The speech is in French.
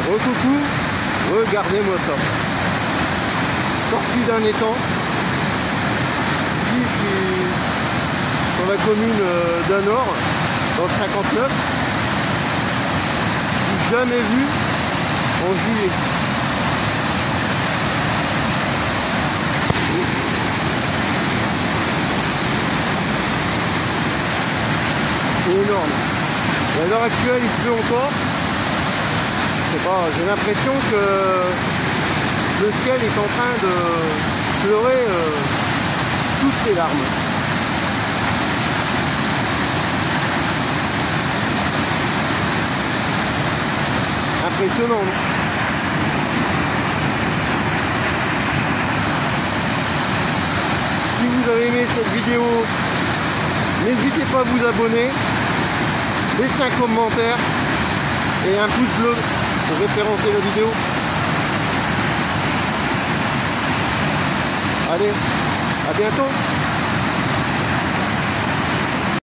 Coucou, regardez-moi ça. Sorti d'un étang. Ici, je suis dans la commune d'Anor, dans le 59. Je n'ai jamais vu en juillet. C'est énorme. Et à l'heure actuelle, il pleut encore. Je sais pas, j'ai l'impression que le ciel est en train de pleurer toutes ses larmes. Impressionnant, non? Si vous avez aimé cette vidéo, n'hésitez pas à vous abonner, laissez un commentaire et un pouce bleu pour référencer la vidéo. Allez, à bientôt!